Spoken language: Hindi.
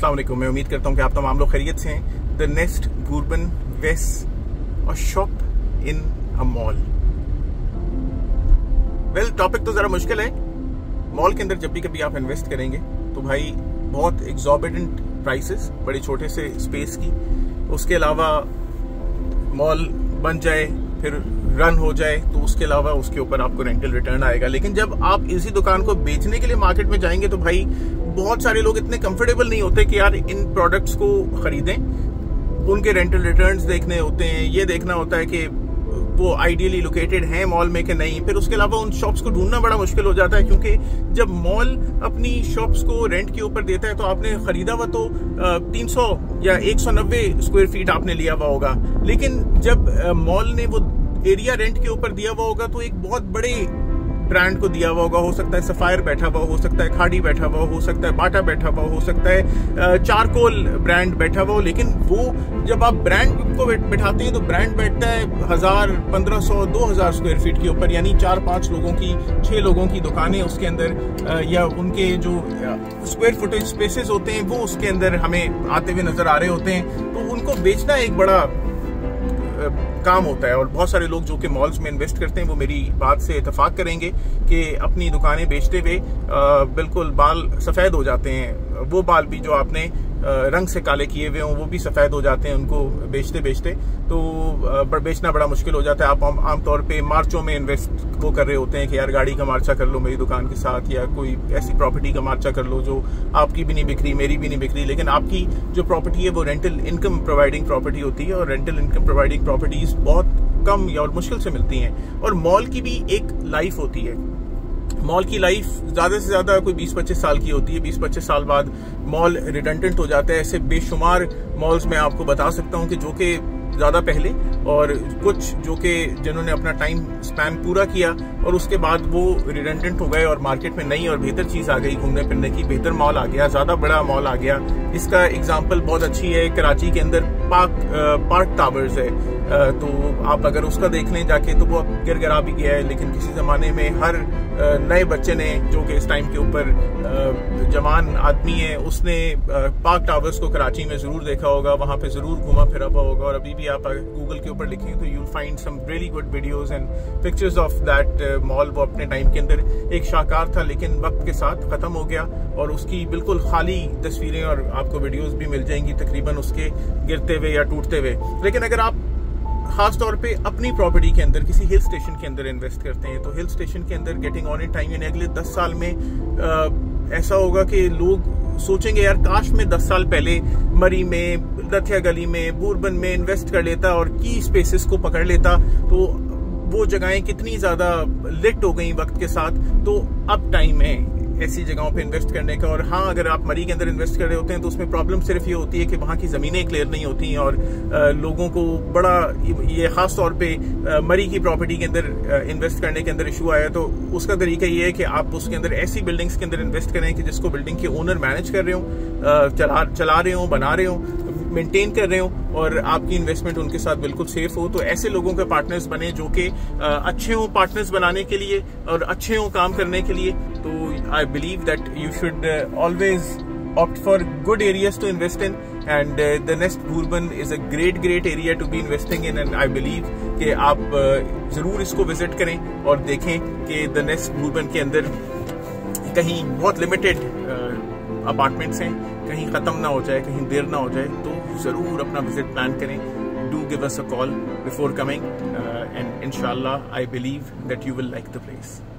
अस्सलाम वालेकुम। मैं उम्मीद करता हूँ कि आप तमाम लोग खैरियत से हैं। द नेस्ट बूरबन वेस्ट और shop in a mall. Well, topic तो जरा मुश्किल है। मॉल के अंदर जब भी कभी आप इन्वेस्ट करेंगे तो भाई बहुत एग्जॉर्बिटेंट प्राइसेस, बड़े छोटे से स्पेस की, उसके अलावा मॉल बन जाए फिर रन हो जाए तो उसके अलावा उसके ऊपर आपको रेंटल रिटर्न आएगा। लेकिन जब आप इसी दुकान को बेचने के लिए मार्केट में जाएंगे तो भाई बहुत सारे लोग इतने कंफर्टेबल नहीं होते कि यार इन प्रोडक्ट्स को खरीदें। उनके रेंटल रिटर्न्स देखने होते हैं, ये देखना होता है कि वो आइडियली लोकेटेड हैं मॉल में कि नहीं। फिर उसके अलावा उन शॉप्स को ढूंढना बड़ा मुश्किल हो जाता है, क्योंकि जब मॉल अपनी शॉप्स को रेंट के ऊपर देता है तो आपने खरीदा हुआ तो 300 या 190 स्क्वायर फीट आपने लिया हुआ होगा, लेकिन जब मॉल ने वो एरिया रेंट के ऊपर दिया हुआ होगा तो एक बहुत बड़े ब्रांड को दिया हुआ होगा। हो सकता है सफायर बैठा हुआ हो सकता है, खाड़ी बैठा हुआ हो सकता है, बाटा बैठा हुआ हो सकता है, चारकोल ब्रांड बैठा हुआ हो। लेकिन वो जब आप ब्रांड को बैठाते हैं तो ब्रांड बैठता है 1000, 1500, 2000 स्क्वायर फीट के ऊपर, यानी 4-5 लोगों की, 6 लोगों की दुकानें उसके अंदर, या उनके जो स्क्वायर फुटेज स्पेसेस होते हैं वो उसके अंदर हमें आते हुए नजर आ रहे होते हैं। तो उनको बेचना एक बड़ा काम होता है। और बहुत सारे लोग जो कि मॉल्स में इन्वेस्ट करते हैं वो मेरी बात से इत्तेफाक करेंगे कि अपनी दुकानें बेचते हुए बिल्कुल बाल सफेद हो जाते हैं। वो बाल भी जो आपने रंग से काले किए हुए हों वो भी सफेद हो जाते हैं उनको बेचते बेचते। तो बेचना बड़ा मुश्किल हो जाता है। आप आमतौर पे मार्चों में इन्वेस्ट वो कर रहे होते हैं कि यार गाड़ी का मार्चा कर लो मेरी दुकान के साथ, या कोई ऐसी प्रॉपर्टी का मार्चा कर लो जो आपकी भी नहीं बिक रही, मेरी भी नहीं बिक रही, लेकिन आपकी जो प्रॉपर्टी है वो रेंटल इनकम प्रोवाइडिंग प्रॉपर्टी होती है। और रेंटल इनकम प्रोवाइडिंग प्रॉपर्टीज बहुत कम या और मुश्किल से मिलती हैं। और मॉल की भी एक लाइफ होती है। मॉल की लाइफ ज्यादा से ज्यादा कोई 20-25 साल की होती है। 20-25 साल बाद मॉल रिडंडेंट हो जाता है। ऐसे बेशुमार मॉल्स में आपको बता सकता हूं कि जो कि ज्यादा पहले, और कुछ जो कि जिन्होंने अपना टाइम स्पैन पूरा किया और उसके बाद वो रिडंडेंट हो गए और मार्केट में नई और बेहतर चीज आ गई घूमने फिरने की, बेहतर मॉल आ गया, ज्यादा बड़ा मॉल आ गया। इसका एग्जांपल बहुत अच्छी है, कराची के अंदर पार्क टावर्स है। तो आप अगर उसका देख लें जाके तो वो अब गिरगिरा भी गया है, लेकिन किसी जमाने में हर नए बच्चे ने जो कि इस टाइम के ऊपर जवान आदमी है उसने पार्क टावर्स को कराची में जरूर देखा होगा, वहां पे जरूर घुमा फिरा हुआ होगा। और अभी भी आप गूगल के ऊपर लिखेंगे तो you'll find some really good videos and pictures of that mall. वो अपने टाइम के अंदर एक शाहकार था, लेकिन वक्त के साथ खत्म हो गया और उसकी बिल्कुल खाली तस्वीरें और आपको वीडियोस भी मिल जाएंगी तकरीबन उसके गिरते हुए या टूटते हुए। लेकिन अगर आप खास तौर पे अपनी प्रॉपर्टी के अंदर किसी हिल स्टेशन के अंदर इन्वेस्ट करते हैं तो हिल स्टेशन के अंदर गेटिंग ऑन इन टाइम, यानी अगले 10 साल में ऐसा होगा कि लोग सोचेंगे यार काश में 10 साल पहले मरी में, लथिया गली में, बूरबन में इन्वेस्ट कर लेता और की स्पेसेस को पकड़ लेता तो वो जगहें कितनी ज्यादा लिट हो गई वक्त के साथ। तो अब टाइम है ऐसी जगहों पे इन्वेस्ट करने का। और हाँ, अगर आप मरी के अंदर इन्वेस्ट कर रहे होते हैं तो उसमें प्रॉब्लम सिर्फ ये होती है कि वहाँ की जमीनें क्लियर नहीं होती हैं और लोगों को बड़ा ये खास तौर पे मरी की प्रॉपर्टी के अंदर इन्वेस्ट करने के अंदर इशू आया। तो उसका तरीका ये है कि आप उसके अंदर ऐसी बिल्डिंग्स के अंदर इन्वेस्ट करें कि जिसको बिल्डिंग के ओनर मैनेज कर रहे हो, चला रहे हो, बना रहे हो, मेंटेन कर रहे हो और आपकी इन्वेस्टमेंट उनके साथ बिल्कुल सेफ हो। तो ऐसे लोगों के पार्टनर्स बने जो कि अच्छे हो पार्टनर्स बनाने के लिए और अच्छे हो काम करने के लिए। तो I believe that you should always opt for good areas to invest in, and the Nest Bourbon is a great area to be investing in, and I believe कि आप जरूर इसको विजिट करें और देखें कि the Nest Bourbon के अंदर कहीं बहुत लिमिटेड अपार्टमेंट्स हैं, कहीं खत्म ना हो जाए, कहीं देर ना हो जाए, तो जरूर अपना विजिट प्लान करें। Do give us a call before coming, and inshallah I believe that you will like the place.